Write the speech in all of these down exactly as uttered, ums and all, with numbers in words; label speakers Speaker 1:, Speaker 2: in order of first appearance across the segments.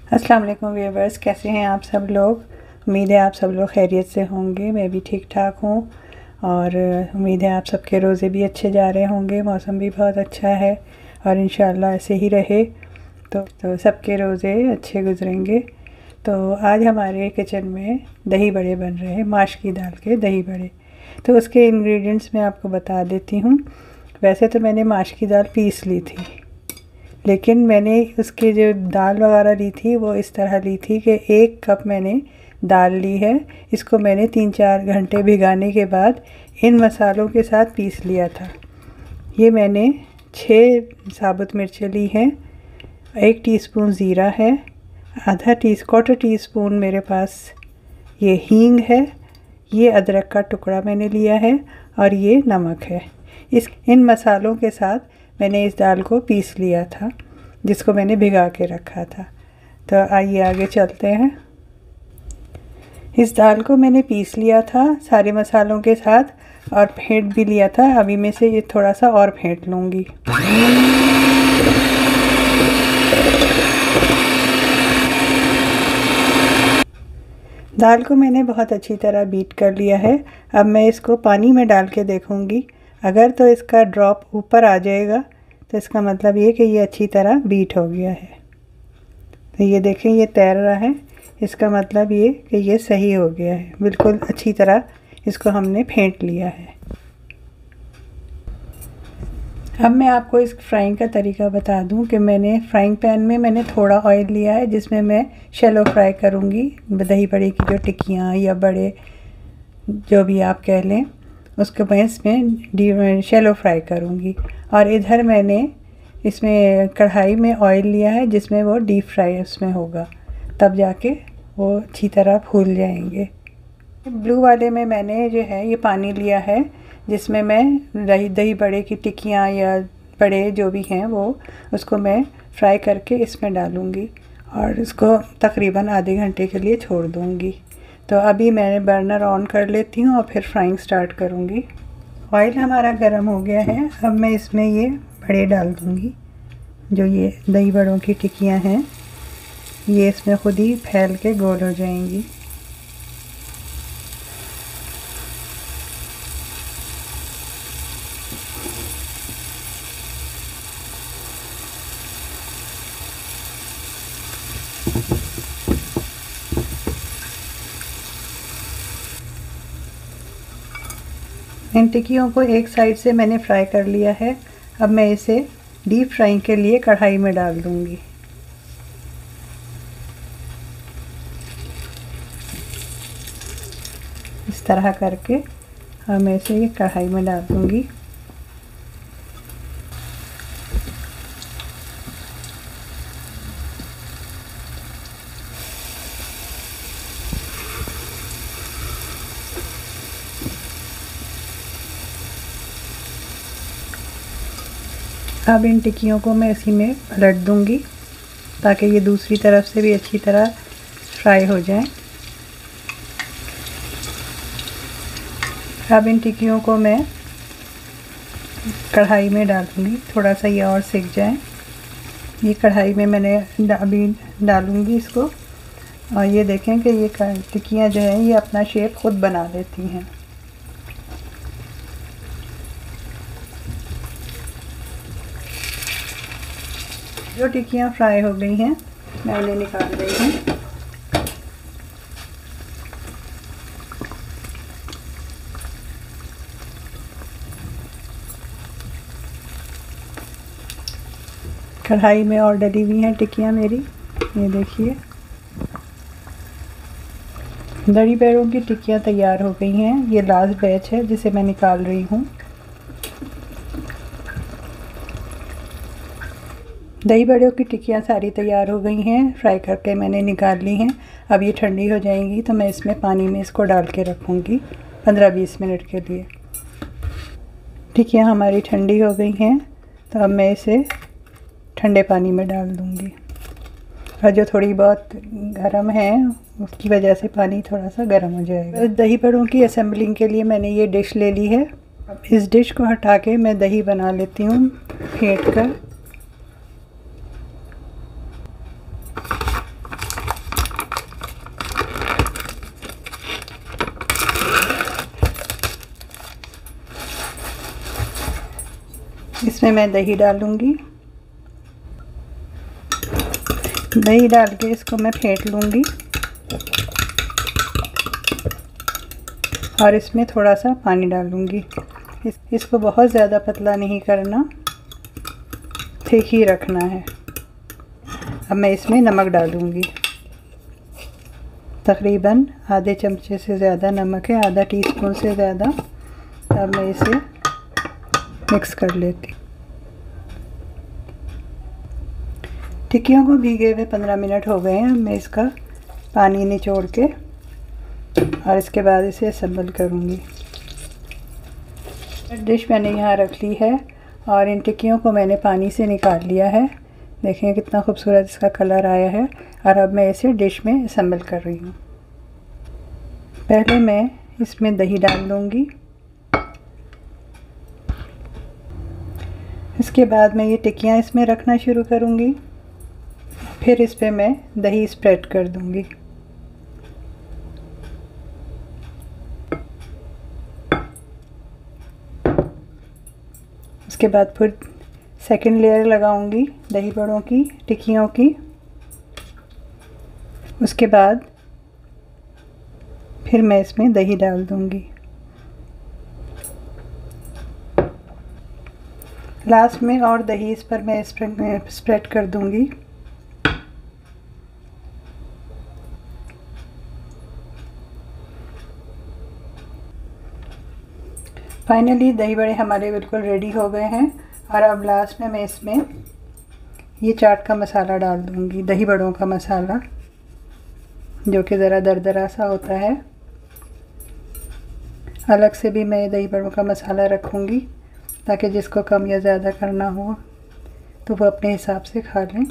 Speaker 1: अस्सलाम वालेकुम व्यूअर्स, कैसे हैं आप सब लोग। उम्मीद है आप सब लोग खैरियत से होंगे। मैं भी ठीक ठाक हूँ और उम्मीद है आप सबके रोज़े भी अच्छे जा रहे होंगे। मौसम भी बहुत अच्छा है और इंशाअल्लाह ऐसे ही रहे तो, तो सबके रोज़े अच्छे गुजरेंगे। तो आज हमारे किचन में दही बड़े बन रहे हैं, माश की दाल के दही बड़े। तो उसके इंग्रेडिएंट्स मैं आपको बता देती हूँ। वैसे तो मैंने माश की दाल पीस ली थी, लेकिन मैंने उसकी जो दाल वगैरह ली थी वो इस तरह ली थी कि एक कप मैंने दाल ली है। इसको मैंने तीन चार घंटे भिगाने के बाद इन मसालों के साथ पीस लिया था। ये मैंने छः साबुत मिर्चें ली हैं, एक टीस्पून ज़ीरा है, आधा टी क्वार्टर टी स्पून मेरे पास ये हींग है, ये अदरक का टुकड़ा मैंने लिया है और ये नमक है। इस इन मसालों के साथ मैंने इस दाल को पीस लिया था जिसको मैंने भिगा के रखा था। तो आइए आगे चलते हैं। इस दाल को मैंने पीस लिया था सारे मसालों के साथ और फेंट भी लिया था। अभी मैं से ये थोड़ा सा और फेंट लूँगी। दाल को मैंने बहुत अच्छी तरह बीट कर लिया है। अब मैं इसको पानी में डाल के देखूँगी। अगर तो इसका ड्रॉप ऊपर आ जाएगा तो इसका मतलब ये कि ये अच्छी तरह बीट हो गया है। तो ये देखें, ये तैर रहा है, इसका मतलब ये कि ये सही हो गया है। बिल्कुल अच्छी तरह इसको हमने फेंट लिया है। अब मैं आपको इस फ्राइंग का तरीका बता दूं कि मैंने फ्राइंग पैन में मैंने थोड़ा ऑयल लिया है जिसमें मैं शैलो फ्राई करूंगी दही बड़े की जो टिक्कियाँ या बड़े जो भी आप कह लें उसको मैं इसमें शैलो फ्राई करूंगी। और इधर मैंने इसमें कढ़ाई में ऑयल लिया है जिसमें वो डीप फ्राई उसमें होगा, तब जाके वो अच्छी तरह फूल जाएंगे। ब्लू वाले में मैंने जो है ये पानी लिया है जिसमें मैं दही दही बड़े की टिक्कियाँ या बड़े जो भी हैं वो उसको मैं फ्राई करके इसमें डालूँगी और इसको तकरीबन आधे घंटे के लिए छोड़ दूँगी। तो अभी मैं बर्नर ऑन कर लेती हूँ और फिर फ्राइंग स्टार्ट करूँगी। ऑयल हमारा गर्म हो गया है। अब मैं इसमें ये बड़े डाल दूँगी। जो ये दही बड़ों की टिक्कियाँ हैं ये इसमें खुद ही फैल के गोल हो जाएंगी। इन टिक्कियों को एक साइड से मैंने फ्राई कर लिया है। अब मैं इसे डीप फ्राइंग के लिए कढ़ाई में डाल दूंगी। इस तरह करके अब मैं इसे ये कढ़ाई में डाल दूंगी। अब इन टिक्कियों को मैं इसी में पलट दूंगी ताकि ये दूसरी तरफ से भी अच्छी तरह फ्राई हो जाए। अब इन टिक्कियों को मैं कढ़ाई में डालूंगी, थोड़ा सा ये और सिक जाए। ये कढ़ाई में मैंने अभी डालूंगी इसको और ये देखें कि ये टिक्कियाँ जो हैं ये अपना शेप खुद बना लेती हैं। जो टिक्कियाँ फ्राई हो गई हैं मैं उन्हें निकाल रही हूँ। कढ़ाई में और डली हुई हैं टिक्कियाँ मेरी, ये देखिए। दही बड़ों की टिक्कियाँ तैयार हो गई हैं। ये लास्ट बैच है जिसे मैं निकाल रही हूँ। दही बड़ों की टिक्कियाँ सारी तैयार हो गई हैं, फ्राई करके मैंने निकाल ली हैं। अब ये ठंडी हो जाएंगी तो मैं इसमें पानी में इसको डाल के रखूँगी पंद्रह बीस मिनट के लिए। टिक्कियाँ हमारी ठंडी हो गई हैं तो अब मैं इसे ठंडे पानी में डाल दूँगी। और जो थोड़ी बहुत गर्म है उसकी वजह से पानी थोड़ा सा गर्म हो जाएगा। दही बड़ों की असेंबलिंग के लिए मैंने ये डिश ले ली है। अब इस डिश को हटा के मैं दही बना लेती हूँ फेंट कर। इसमें मैं दही डालूँगी। दही डाल के इसको मैं फेंट लूँगी और इसमें थोड़ा सा पानी डालूँगी। इस, इसको बहुत ज़्यादा पतला नहीं करना, ठीक ही रखना है। अब मैं इसमें नमक डालूँगी, तकरीबन आधे चमचे से ज़्यादा नमक है, आधा टीस्पून से ज़्यादा। अब मैं इसे मिक्स कर लेती। टिक्कियों को भीगे हुए पंद्रह मिनट हो गए हैं। अब मैं इसका पानी निचोड़ के और इसके बाद इसे असेंबल करूँगी। डिश मैंने यहाँ रख ली है और इन टिक्कियों को मैंने पानी से निकाल लिया है। देखें कितना खूबसूरत इसका कलर आया है। और अब मैं इसे डिश में असेंबल कर रही हूँ। पहले मैं इसमें दही डाल दूँगी, इसके बाद मैं ये टिक्कियाँ इसमें रखना शुरू करूँगी। फिर इस पे मैं दही स्प्रेड कर दूँगी। उसके बाद फिर सेकंड लेयर लगाऊंगी दही बड़ों की, टिक्कियों की। उसके बाद फिर मैं इसमें दही डाल दूंगी। लास्ट में और दही इस पर मैं स्प्रेड कर दूंगी। फाइनली दही बड़े हमारे बिल्कुल रेडी हो गए हैं। और अब लास्ट में मैं इसमें ये चाट का मसाला डाल दूंगी, दही बड़ों का मसाला, जो कि ज़रा दरदरा सा होता है। अलग से भी मैं दही बड़ों का मसाला रखूँगी ताकि जिसको कम या ज़्यादा करना हो तो वो अपने हिसाब से खा लें।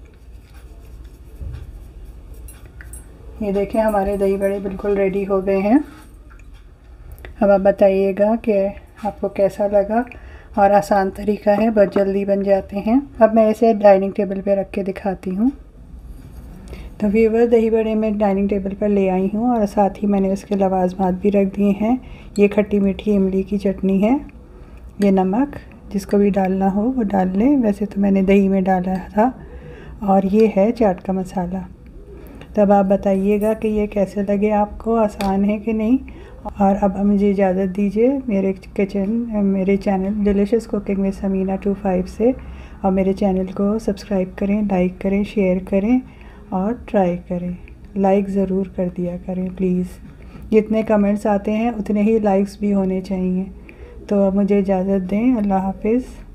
Speaker 1: ये देखें हमारे दही बड़े बिल्कुल रेडी हो गए हैं। अब आप बताइएगा कि आपको कैसा लगा। और आसान तरीका है, बहुत जल्दी बन जाते हैं। अब मैं इसे डाइनिंग टेबल पे रख के दिखाती हूँ। तो व्यूअर, दही बड़े मैं डाइनिंग टेबल पर ले आई हूँ और साथ ही मैंने उसके लवाजमात भी रख दिए हैं। ये खट्टी मीठी इमली की चटनी है, ये नमक, जिसको भी डालना हो वो डाल लें, वैसे तो मैंने दही में डाला था। और ये है चाट का मसाला। तब आप बताइएगा कि ये कैसे लगे आपको, आसान है कि नहीं। और अब मुझे इजाज़त दीजिए मेरे किचन मेरे channel delicious cooking with Samina two five से। और मेरे चैनल को सब्सक्राइब करें, लाइक करें, शेयर करें और ट्राई करें। लाइक ज़रूर कर दिया करें प्लीज़। जितने कमेंट्स आते हैं उतने ही लाइक्स भी होने चाहिए। तो अब मुझे इजाज़त दें। अल्लाह हाफिज़।